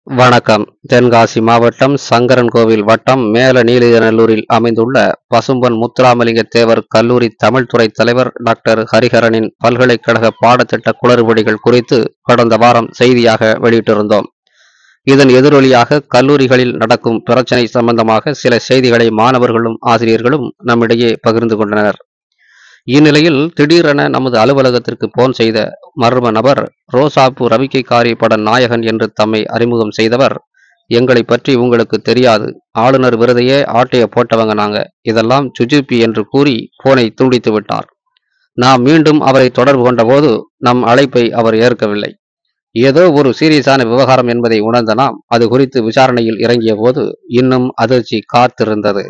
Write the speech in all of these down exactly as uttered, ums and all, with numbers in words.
வணக்கம். தென்காசி மாவட்டம் சங்கரன்கோவில் வட்டம் மேல நீலிநல்லூரில் அமைந்துள்ள பசும்பொன் முத்துராமலிங்க தேவர் கல்லூரி தமிழ் துறை தலைவர் டாக்டர் ஹரிஹரனின் பல்கலைக்கழக பாடத்திட்ட குளறுபடிகள் குறித்து கடந்த வாரம் செய்தியாக வெளியிட்டிருந்தோம். இதன் எதிரொலியாக கல்லூரிகளில் நடக்கும் பிரச்சனை சம்பந்தமாக சில செய்திகளை மாணவர்களும் ஆசிரியர்களும் நம்மிடையே பகிர்ந்து கொண்டனர். இந்நிலையில் திடீரென நமது அலுவலகத்திற்கு போன் செய்த மர்ம நபர் ரோசாப்பு ரவிக்கைக்காரி பட நாயகன் என்று தம்மை அறிமுகம் செய்தவர், எங்களை பற்றி உங்களுக்கு தெரியாது, ஆளுநர் விருதையே ஆட்டைய போட்டவங்க நாங்க, இதெல்லாம் சுஜிபி என்று கூறி போனை துண்டித்து விட்டார். நாம் மீண்டும் அவரை தொடர்பு கொண்ட போது நம் அழைப்பை அவர் ஏற்கவில்லை. ஏதோ ஒரு சீரியஸான விவகாரம் என்பதை உணர்ந்த நாம் அது குறித்து விசாரணையில் இறங்கிய போது இன்னும் அதிர்ச்சி காத்திருந்தது.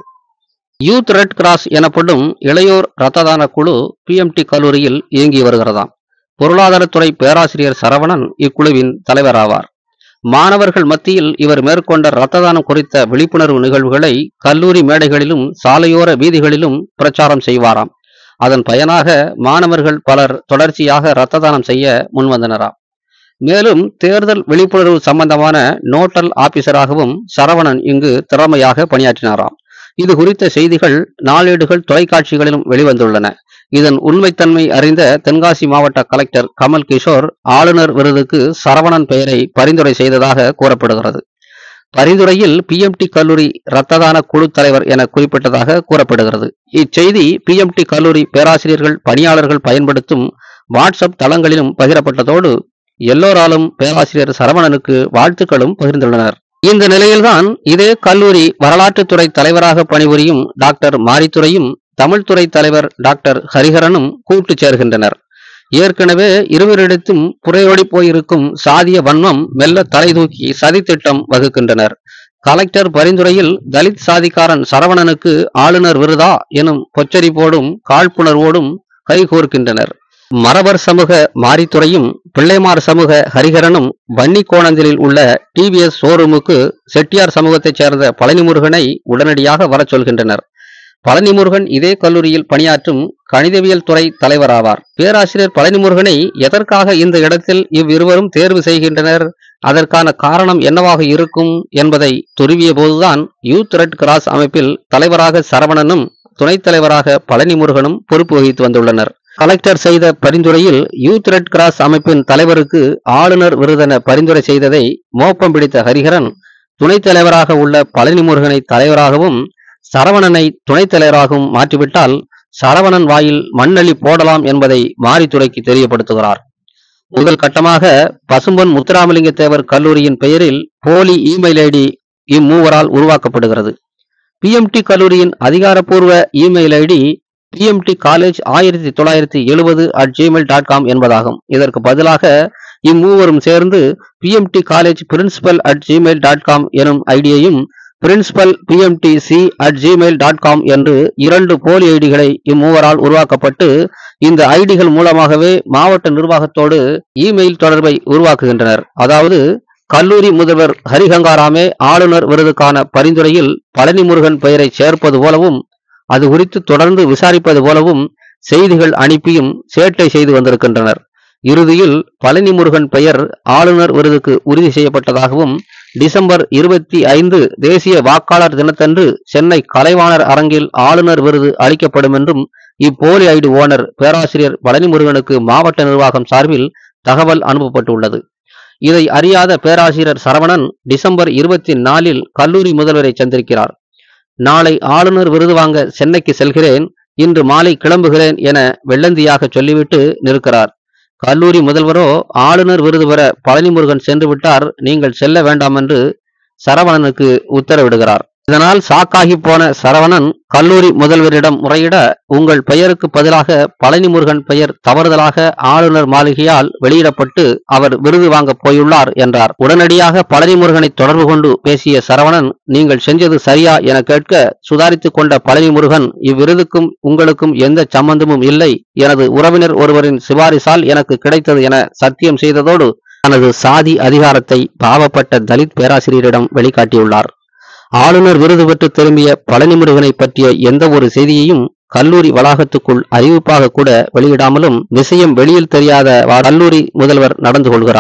யூத் ரெட் கிராஸ் எனப்படும் இளையோர் இரத்த தான குழு பிஎம்டி கல்லூரியில் இயங்கி வருகிறதாம். பொருளாதாரத்துறை பேராசிரியர் சரவணன் இக்குழுவின் தலைவராவார். மாணவர்கள் மத்தியில் இவர் மேற்கொண்ட இரத்த தானம் குறித்த விழிப்புணர்வு நிகழ்வுகளை கல்லூரி மேடைகளிலும் சாலையோர வீதிகளிலும் பிரச்சாரம் செய்வாராம். அதன் பயனாக மாணவர்கள் பலர் தொடர்ச்சியாக இரத்த தானம் செய்ய முன்வந்தனராம். மேலும் தேர்தல் விழிப்புணர்வு சம்பந்தமான நோட்டல் ஆபீசராகவும் சரவணன் இங்கு திறமையாக பணியாற்றினாராம். இது குறித்த செய்திகள் நாளேடுகள் தொலைக்காட்சிகளிலும் வெளிவந்துள்ளன. இதன் உண்மைத்தன்மை அறிந்த தென்காசி மாவட்ட கலெக்டர் கமல் கிஷோர் ஆளுநர் விருதுக்கு சரவணன் பெயரை பரிந்துரை செய்ததாக கூறப்படுகிறது. பரிந்துரையில் பிஎம்டி கல்லூரி இரத்த தான குழு தலைவர் என குறிப்பிட்டதாக கூறப்படுகிறது. இச்செய்தி பிஎம்டி கல்லூரி பேராசிரியர்கள் பணியாளர்கள் பயன்படுத்தும் வாட்ஸ்அப் தளங்களிலும் பகிரப்பட்டதோடு எல்லோராலும் பேராசிரியர் சரவணனுக்கு வாழ்த்துக்களும் பகிர்ந்துள்ளனர். இந்த நிலையில்தான் இதே கல்லூரி வரலாற்றுத்துறை தலைவராக பணிபுரியும் டாக்டர் மாரித்துரையும் தமிழ்துறை தலைவர் டாக்டர் ஹரிஹரனும் கூட்டு சேர்கின்றனர். ஏற்கனவே இருவரிடத்தும் புரையோடி போயிருக்கும் சாதிய வன்மம் மெல்ல தலை தூக்கி சதித்திட்டம் வகுக்கின்றனர். கலெக்டர் பரிந்துரையில் தலித் சாதிக்காரன் சரவணனுக்கு ஆளுநர் விருதா எனும் பொச்சரிப்போடும் காழ்ப்புணர்வோடும் கைகோர்க்கின்றனர். மறவர் சமூக மாரித்துறையும் பிள்ளைமார் சமூக ஹரிஹரனும் வன்னி கோணந்திலில் உள்ள டிவிஎஸ் ஷோரூமுக்கு செட்டியார் சமூகத்தைச் சேர்ந்த பழனிமுருகனை உடனடியாக வரச் சொல்கின்றனர். பழனிமுருகன் இதே கல்லூரியில் பணியாற்றும் கணிதவியல் துறை தலைவராவார். பேராசிரியர் பழனிமுருகனை எதற்காக இந்த இடத்தில் இவ்விருவரும் தேர்வு செய்கின்றனர், அதற்கான காரணம் என்னவாக இருக்கும் என்பதை துருவிய போதுதான் யூத் ரெட் கிராஸ் அமைப்பில் தலைவராக சரவணனும் துணைத் தலைவராக பழனிமுருகனும் பொறுப்பு வகித்து வந்துள்ளனர். கலெக்டர் செய்த பரிந்துரையில் யூத் ரெட் கிராஸ் அமைப்பின் தலைவருக்கு ஆளுநர் விருதென பரிந்துரை செய்ததை மோப்பம் பிடித்த ஹரிஹரன் துணைத் தலைவராக உள்ள பழனிமுருகனை தலைவராகவும் சரவணனை துணைத் தலைவராகவும் மாற்றிவிட்டால் சரவணன் வாயில் மண்ணள்ளி போடலாம் என்பதை மாரித்துறைக்கு தெரியப்படுத்துகிறார். முதல் கட்டமாக பசும்பொன் முத்துராமலிங்க தேவர் கல்லூரியின் பெயரில் போலி இமெயில் ஐடி இம்மூவரால் உருவாக்கப்படுகிறது. பிஎம்டி கல்லூரியின் அதிகாரப்பூர்வ இமெயில் ஐடி பிஎம்டி காலேஜ் ஆயிரத்தி தொள்ளாயிரத்தி எழுபது அட் ஜிமெயில் டாட் காம் என்பதாகும். இதற்கு பதிலாக இம்மூவரும் சேர்ந்து PMT college principal at Gmail dot com எனும் ஐடியையும் principal PMT C at Gmail dot com என்று இரண்டு போலி ஐடிகளை இம்மூவரால் உருவாக்கப்பட்டு இந்த ஐடிகள் மூலமாகவே மாவட்ட நிர்வாகத்தோடு இமெயில் தொடர்பை உருவாக்குகின்றனர். அதாவது கல்லூரி முதல்வர் ஹரிஹங்காராமே ஆளுநர் விருதுக்கான பரிந்துரையில் பழனிமுருகன் பெயரை சேர்ப்பது போலவும் அது குறித்து தொடர்ந்து விசாரிப்பது போலவும் செய்திகள் அனுப்பியும் சேட்டை செய்து வந்திருக்கின்றனர். இறுதியில் பழனிமுருகன் பெயர் ஆளுநர் விருதுக்கு உறுதி செய்யப்பட்டதாகவும் டிசம்பர் இருபத்தி ஐந்து தேசிய வாக்காளர் தினத்தன்று சென்னை கலைவாணர் அரங்கில் ஆளுநர் விருது அளிக்கப்படும் என்றும் இப்போலி ஐடி ஓனர் பேராசிரியர் பழனிமுருகனுக்கு மாவட்ட நிர்வாகம் சார்பில் தகவல் அனுப்பப்பட்டுள்ளது. இதை அறியாத பேராசிரியர் சரவணன் டிசம்பர் இருபத்தி நாலில் கல்லூரி முதல்வரை சந்திக்கிறார். நாளை ஆளுநர் விருது வாங்க சென்னைக்கு செல்கிறேன், இன்று மாலை கிளம்புகிறேன் என வெள்ளந்தியாக சொல்லிவிட்டு நிற்கிறார். கல்லூரி முதல்வரோ ஆளுநர் விருது பெற பழனிமுருகன் சென்று விட்டார், நீங்கள் செல்ல வேண்டாம் என்று சரவணனுக்கு உத்தரவிடுகிறார். இதனால் சாக்காகி போன சரவணன் கல்லூரி முதல்வரிடம் முறையிட, உங்கள் பெயருக்கு பதிலாக பழனிமுருகன் பெயர் தவறுதலாக ஆளுநர் மாளிகையால் வெளியிடப்பட்டு அவர் விருது வாங்க போயுள்ளார் என்றார். உடனடியாக பழனிமுருகனை தொடர்பு கொண்டு பேசிய சரவணன், நீங்கள் செஞ்சது சரியா என கேட்க சுதாரித்து கொண்ட பழனிமுருகன், இவ்விருதுக்கும் உங்களுக்கும் எந்த சம்பந்தமும் இல்லை, எனது உறவினர் ஒருவரின் சிபாரிசால் எனக்கு கிடைத்தது என சத்தியம் செய்ததோடு தனது சாதி அதிகாரத்தை பாவப்பட்ட தலித் பேராசிரியரிடம் வெளிக்காட்டியுள்ளார். ஆளுநர் விருது பெற்று திரும்பிய பழனிமுருகனை பற்றிய எந்த ஒரு செய்தியையும் கல்லூரி வளாகத்துக்குள் அறிவிப்பாக கூட வெளியிடாமலும் விஷயம் வெளியில் தெரியாத கல்லூரி முதல்வர் நடந்து கொள்கிறார்.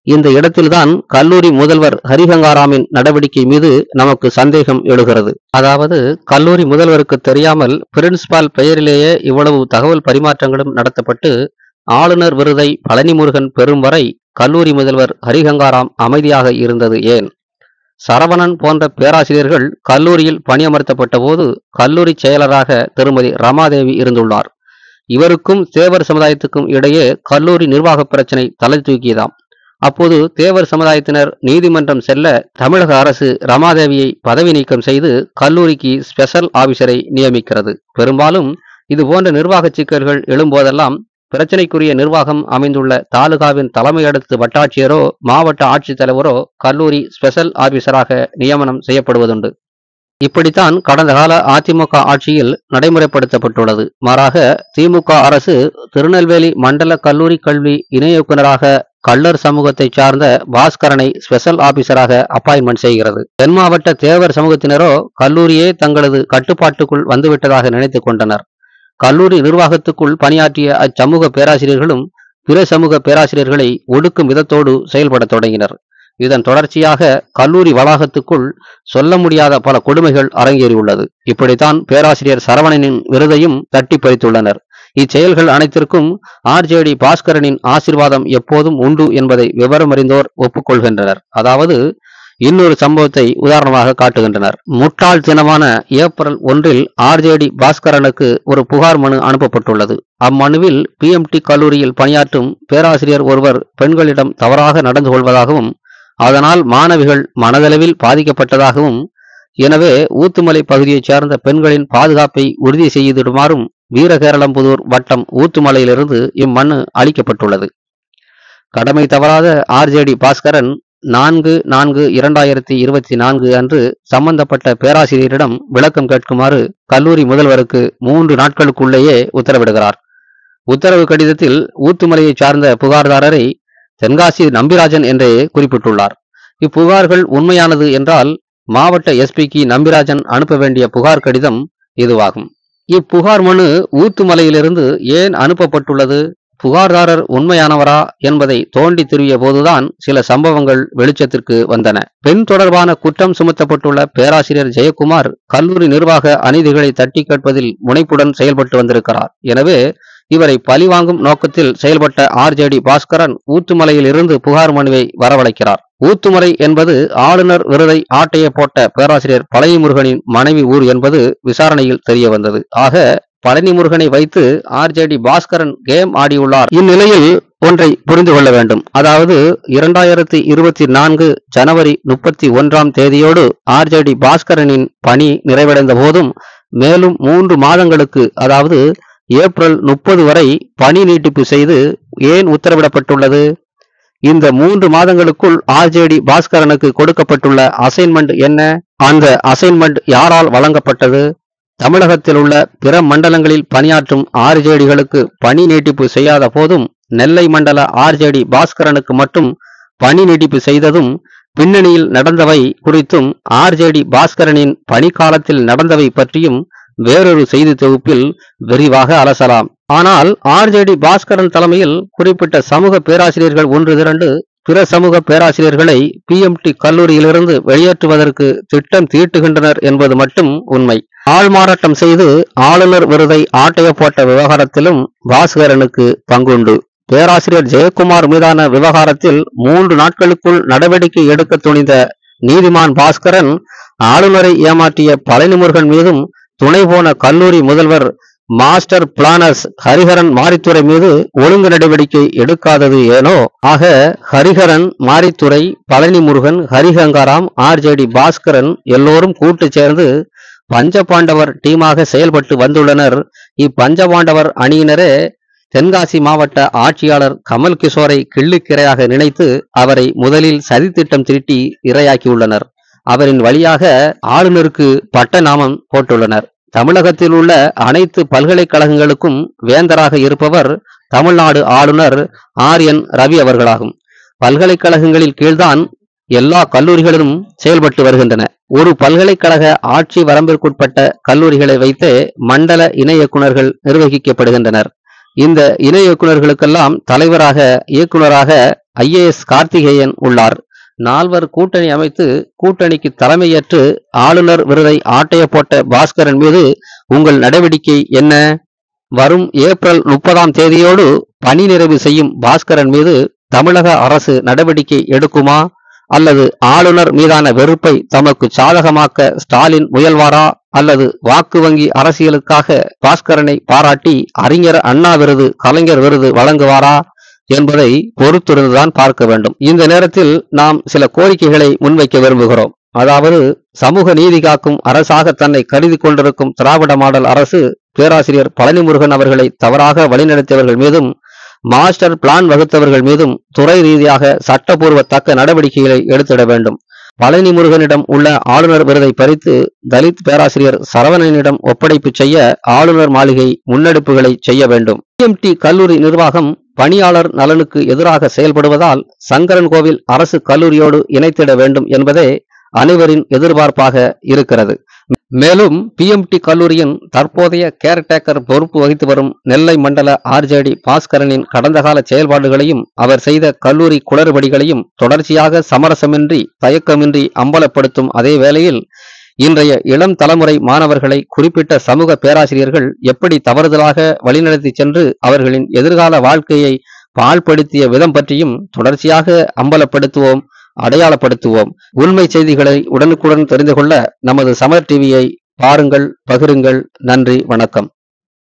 இந்த இடத்தில்தான் கல்லூரி முதல்வர் ஹரிஹங்காராமின் நடவடிக்கை மீது நமக்கு சந்தேகம் எழுகிறது. அதாவது கல்லூரி முதல்வருக்கு தெரியாமல் பிரின்சிபால் பெயரிலேயே இவ்வளவு தகவல் பரிமாற்றங்களும் நடத்தப்பட்டு ஆளுநர் விருதை பழனிமுருகன் பெறும் வரை கல்லூரி முதல்வர் ஹரிஹங்காராம் அமைதியாக இருந்தது ஏன்? சரவணன் போன்ற பேராசிரியர்கள் கல்லூரியில் பணியமர்த்தப்பட்ட போது கல்லூரி செயலராக திருமதி ரமாதேவி இருந்துள்ளார். இவருக்கும் தேவர் சமுதாயத்துக்கும் இடையே கல்லூரி நிர்வாக பிரச்சனை தலை தூக்கியதாம். அப்போது தேவர் சமுதாயத்தினர் நீதிமன்றம் செல்ல தமிழக அரசு ரமாதேவியை பதவி நீக்கம் செய்து கல்லூரிக்கு ஸ்பெஷல் ஆபீசரை நியமிக்கிறது. பெரும்பாலும் இது போன்ற நிர்வாக சிக்கல்கள் எழும்போதெல்லாம் பிரச்சனைக்குரிய நிர்வாகம் அமைந்துள்ள தாலுகாவின் தலைமையடுத்து வட்டாட்சியரோ மாவட்ட ஆட்சித்தலைவரோ கல்லூரி ஸ்பெஷல் ஆபீசராக நியமனம் செய்யப்படுவதுண்டு. இப்படித்தான் கடந்த கால அதிமுக ஆட்சியில் நடைமுறைப்படுத்தப்பட்டுள்ளது. மாறாக திமுக அரசு திருநெல்வேலி மண்டல கல்லூரி கல்வி இணை இயக்குநராக கள்ளர் சமூகத்தை சார்ந்த பாஸ்கரனை ஸ்பெஷல் ஆபீசராக அப்பாயின்மெண்ட் செய்கிறது. தென் மாவட்ட தேவர் சமூகத்தினரோ கல்லூரியே தங்களது கட்டுப்பாட்டுக்குள் வந்துவிட்டதாக நினைத்துக் கொண்டனர். கல்லூரி நிர்வாகத்துக்குள் பணியாற்றிய அச்சமூக பேராசிரியர்களும் பிற சமூக பேராசிரியர்களை ஒடுக்கும் விதத்தோடு செயல்பட தொடங்கினர். இதன் தொடர்ச்சியாக கல்லூரி வளாகத்துக்குள் சொல்ல முடியாத பல கொடுமைகள் அரங்கேறியுள்ளது. இப்படித்தான் பேராசிரியர் சரவணனின் விருதையும் தட்டி பறித்துள்ளனர். இச்செயல்கள் அனைத்திற்கும் ஆர்ஜேடி பாஸ்கரனின் ஆசீர்வாதம் எப்போதும் உண்டு என்பதை விவரமறிந்தோர் ஒப்புக்கொள்கின்றனர். அதாவது இன்னொரு சம்பவத்தை உதாரணமாக காட்டுகின்றனர். முட்டாள் தினமான ஏப்ரல் ஒன்றில் ஆர்ஜேடி பாஸ்கரனுக்கு ஒரு புகார் மனு அனுப்பப்பட்டுள்ளது. அம்மனுவில் பிஎம்டி கல்லூரியில் பணியாற்றும் பேராசிரியர் ஒருவர் பெண்களிடம் தவறாக நடந்து கொள்வதாகவும் அதனால் மாணவிகள் மனதளவில் பாதிக்கப்பட்டதாகவும் எனவே ஊத்துமலை பகுதியைச் சார்ந்த பெண்களின் பாதுகாப்பை உறுதி செய்திடுமாறும் வீரகேரளம்புதூர் வட்டம் ஊத்துமலையிலிருந்து இம்மனு அளிக்கப்பட்டுள்ளது. கடமை தவறாத ஆர்ஜேடி பாஸ்கரன் நான்கு நான்கு இரண்டாயிரத்தி இருபத்தி நான்கு அன்று சம்பந்தப்பட்ட பேராசிரியரிடம் விளக்கம் கேட்குமாறு கல்லூரி முதல்வருக்கு மூன்று நாட்களுக்குள்ளேயே உத்தரவிடுகிறார். உத்தரவு கடிதத்தில் ஊத்துமலையை சார்ந்த புகார்தாரரை தென்காசி நம்பிராஜன் என்றே குறிப்பிட்டுள்ளார். இப்புகார்கள் உண்மையானது என்றால் மாவட்ட எஸ்பிக்கு நம்பிராஜன் அனுப்ப வேண்டிய புகார் கடிதம் இதுவாகும். இப்புகார் மனு ஊத்துமலையிலிருந்து ஏன் அனுப்பப்பட்டுள்ளது, புகார்தாரர் உண்மையானவரா என்பதை தோண்டி திருவிய போதுதான் சில சம்பவங்கள் வெளிச்சத்திற்கு வந்தன. பெண் தொடர்பான குற்றம் சுமத்தப்பட்டுள்ள பேராசிரியர் ஜெயக்குமார் கல்லூரி நிர்வாக அநீதிகளை தட்டி கேட்பதில் முனைப்புடன் செயல்பட்டு வந்திருக்கிறார். எனவே இவரை பழிவாங்கும் நோக்கத்தில் செயல்பட்ட ஆர்ஜேடி பாஸ்கரன் ஊத்துமலையில் இருந்து புகார் மனுவை வரவழைக்கிறார். ஊத்துமலை என்பது ஆளுநர் விருதை ஆட்டைய போட்ட பேராசிரியர் பழனிமுருகனின் மனைவி ஊர் என்பது விசாரணையில் தெரிய வந்தது. ஆக பழனிமுருகனை வைத்து ஆர்ஜேடி பாஸ்கரன் கேம் ஆடியுள்ளார். இந்நிலையில் ஒன்றை புரிந்து கொள்ள வேண்டும். அதாவது இரண்டாயிரத்தி இருபத்தி நான்கு ஜனவரி முப்பத்தி ஒன்றாம் தேதியோடு ஆர்ஜேடி பாஸ்கரனின் பணி நிறைவடைந்த போதும் மேலும் மூன்று மாதங்களுக்கு அதாவது ஏப்ரல் முப்பது வரை பணி நீட்டிப்பு செய்து ஏன் உத்தரவிடப்பட்டுள்ளது? இந்த மூன்று மாதங்களுக்குள் ஆர்ஜேடி பாஸ்கரனுக்கு கொடுக்கப்பட்டுள்ள அசைன்மெண்ட் என்ன? அந்த அசைன்மெண்ட் யாரால் வழங்கப்பட்டது? தமிழகத்தில் உள்ள பிற மண்டலங்களில் பணியாற்றும் ஆர்ஜேடிகளுக்கு பணி நீட்டிப்பு செய்யாத போதும் நெல்லை மண்டல ஆர்ஜேடி பாஸ்கரனுக்கு மட்டும் பணி நீட்டிப்பு செய்ததும் பின்னணியில் நடந்தவை குறித்தும் ஆர்ஜேடி பாஸ்கரனின் பணிக்காலத்தில் நடந்தவை பற்றியும் வேறொரு செய்தி தொகுப்பில் விரிவாக அலசலாம். ஆனால் ஆர்ஜேடி பாஸ்கரன் தலைமையில் குறிப்பிட்ட சமூக பேராசிரியர்கள் ஒன்று திரண்டு பிற சமூக பேராசிரியர்களை பிஎம்டி கல்லூரியிலிருந்து வெளியேற்றுவதற்கு திட்டம் தீட்டுகின்றனர் என்பது மட்டும் உண்மை. ஆள்மாறாட்டம் செய்து ஆளுநர் விருதை ஆட்டைய போட்ட விவகாரத்திலும் பாஸ்கரனுக்கு பங்குண்டு. பேராசிரியர் ஜெயக்குமார் மீதான விவகாரத்தில் மூன்று நாட்களுக்குள் நடவடிக்கை எடுக்க துணிந்த நீதிமான் பாஸ்கரன் ஆளுநரை ஏமாற்றிய பழனிமுருகன் மீதும் துணை போன கல்லூரி முதல்வர் மாஸ்டர் பிளானர்ஸ் ஹரிஹரன் மாரித்துறை மீது ஒழுங்கு நடவடிக்கை எடுக்காதது ஏனோ? ஆக ஹரிஹரன், மாரித்துறை, பழனிமுருகன், ஹரிஹங்காராம், ஆர்ஜேடி பாஸ்கரன் எல்லோரும் கூட்டு சேர்ந்து பஞ்சபாண்டவர் டீமாக செயல்பட்டு வந்துள்ளனர். இப்பஞ்சபாண்டவர் அணியினரே தென்காசி மாவட்ட ஆட்சியாளர் கமல் கிஷோரை கிள்ளுக்கிரையாக நினைத்து அவரை முதலில் சதித்திட்டம் தீட்டி இரையாக்கியுள்ளனர். அவரின் வழியாக ஆளுநருக்கு பட்ட நாமம் போட்டுள்ளனர். தமிழகத்தில் உள்ள அனைத்து பல்கலைக்கழகங்களுக்கும் வேந்தராக இருப்பவர் தமிழ்நாடு ஆளுநர் ஆர் என் ரவி அவர்களாகும். பல்கலைக்கழகங்களில் கீழ்தான் எல்லா கல்லூரிகளிலும் செயல்பட்டு வருகின்றன. ஒரு பல்கலைக்கழக ஆட்சி வரம்பிற்குட்பட்ட கல்லூரிகளை வைத்தே மண்டல இணை இயக்குநர்கள் நிர்வகிக்கப்படுகின்றனர். இந்த இணை இயக்குநர்களுக்கெல்லாம் தலைவராக இயக்குநராக ஐ ஏ எஸ் கார்த்திகேயன் உள்ளார். நால்வர் கூட்டணி அமைத்து கூட்டணிக்கு தலைமையேற்று ஆளுநர் விருதை ஆட்டைய போட்ட பாஸ்கரன் மீது உங்கள் நடவடிக்கை என்ன? வரும் ஏப்ரல் முப்பதாம் தேதியோடு பணி நிறைவு செய்யும் பாஸ்கரன் மீது தமிழக அரசு நடவடிக்கை எடுக்குமா? அல்லது ஆளுநர் மீதான வெறுப்பை தமக்கு சாதகமாக்க ஸ்டாலின் முயல்வாரா? அல்லது வாக்கு வங்கி அரசியலுக்காக பாஸ்கரனை பாராட்டி அறிஞர் அண்ணா விருது, கலைஞர் விருது வழங்குவாரா என்பதை பொறுத்திருந்துதான் பார்க்க வேண்டும். இந்த நேரத்தில் நாம் சில கோரிக்கைகளை முன்வைக்க விரும்புகிறோம். அதாவது, சமூக நீதி காக்கும் அரசாக தன்னை கருதி கொண்டிருக்கும் திராவிட மாடல் அரசு பேராசிரியர் பழனிமுருகன் அவர்களை தவறாக வழிநடத்தியவர்கள் மீதும் மாஸ்டர் பிளான் வகுத்தவர்கள் மீதும் துறை ரீதியாக சட்டப்பூர்வ தக்க நடவடிக்கைகளை எடுத்திட வேண்டும். பழனிமுருகனிடம் உள்ள ஆளுநர் விருதை பறித்து தலித் பேராசிரியர் சரவணனிடம் ஒப்படைப்பு செய்ய ஆளுநர் மாளிகை முன்னெடுப்புகளை செய்ய வேண்டும். பி எம் டி கல்லூரி நிர்வாகம் பணியாளர் நலனுக்கு எதிராக செயல்படுவதால் சங்கரன்கோவில் அரசு கல்லூரியோடு இணைத்திட வேண்டும் என்பதே அனைவரின் எதிர்பார்ப்பாக இருக்கிறது. மேலும் பி எம் டி கல்லூரியின் தற்போதைய கேர்டேக்கர் பொறுப்பு வகித்து வரும் நெல்லை மண்டல ஆர் ஜே டி பாஸ்கரனின் கடந்த கால செயல்பாடுகளையும் அவர் செய்த கல்லூரி குளறுபடிகளையும் தொடர்ச்சியாக சமரசமின்றி தயக்கமின்றி அம்பலப்படுத்தும் அதே வேளையில் இன்றைய இளம் தலைமுறை மாணவர்களை குறிப்பிட்ட சமூக பேராசிரியர்கள் எப்படி தவறுதலாக வழிநடத்தி சென்று அவர்களின் எதிர்கால வாழ்க்கையை பாழ்படுத்திய விதம் பற்றியும் தொடர்ச்சியாக அம்பலப்படுத்துவோம், அடையாளப்படுத்துவோம். உண்மை செய்திகளை உடனுக்குடன் தெரிந்து கொள்ள நமது சமர் டிவியை பாருங்கள், பகிருங்கள். நன்றி, வணக்கம்.